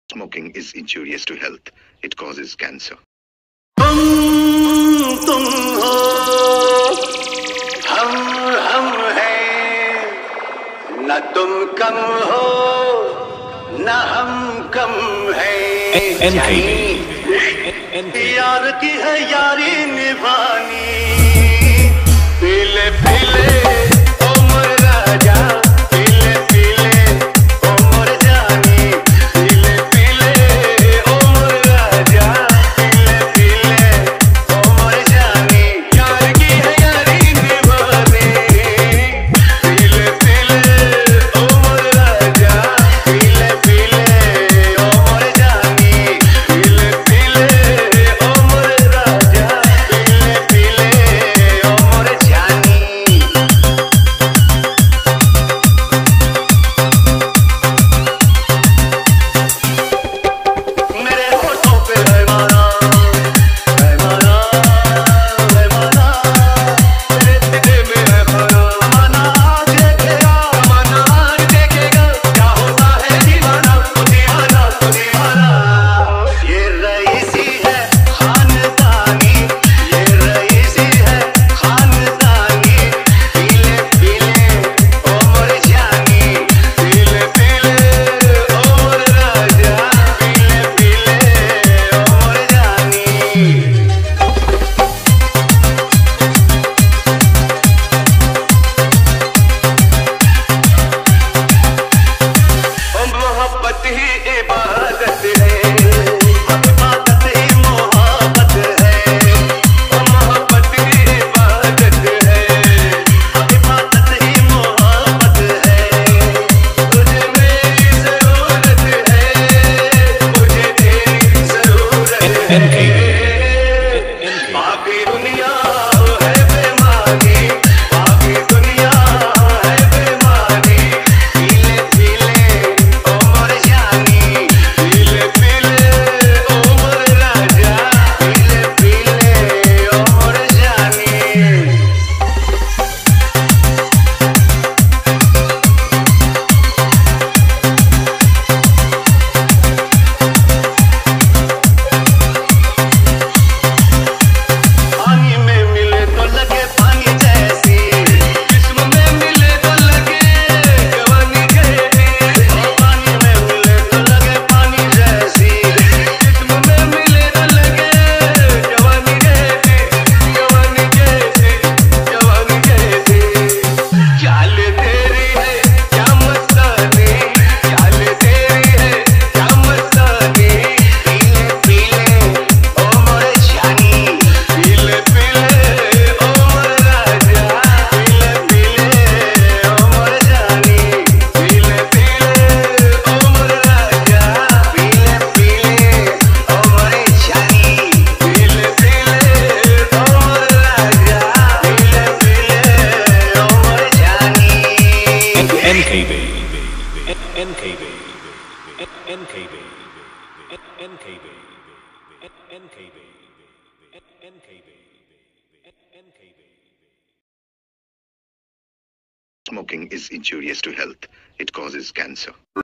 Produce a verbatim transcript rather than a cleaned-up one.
Smoking is injurious to health. It causes cancer. तुम तुम हो, हम हम हैं, न तुम कम हो, न हम कम हैं। यार की है यारी निभानी, पीले पीले N K B, N K B, N K B, N K B, N K B, N K B, N K B. Smoking is injurious to health. It causes cancer.